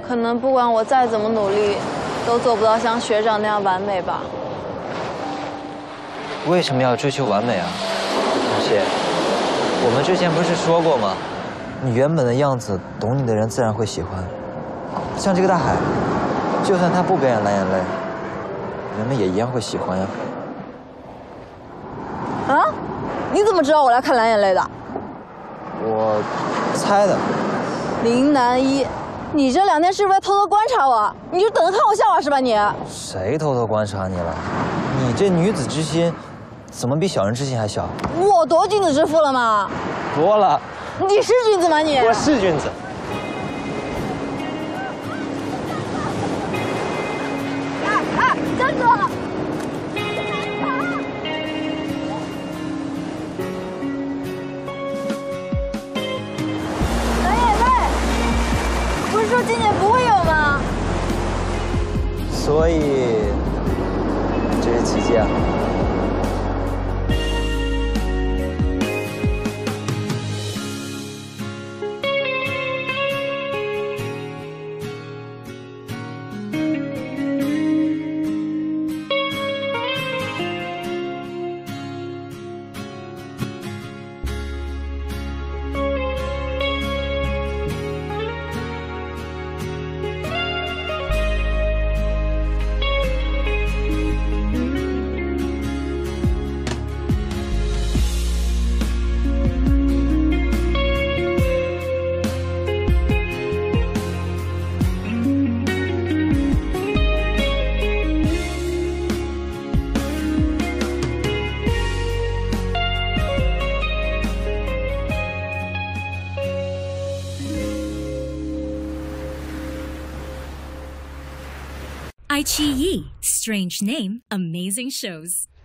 可能不管我再怎么努力，都做不到像学长那样完美吧。 为什么要追求完美啊，同学？我们之前不是说过吗？你原本的样子，懂你的人自然会喜欢。像这个大海，就算他不表演蓝眼泪，人们也一样会喜欢呀。 啊？你怎么知道我来看蓝眼泪的？ 我猜的。 林南一，你这2天是不是在偷偷观察我？你就等着看我笑话是吧你？ 谁偷偷观察你了？你这女子之心，怎么比小人之心还小？ 我多君子之腹了吗？ 多了。 你是君子吗你？ 我是君子。 哎，站住！蓝眼泪，不是说今年不会有吗？ 所以，这是奇迹啊。 iQIYI, strange name, amazing shows.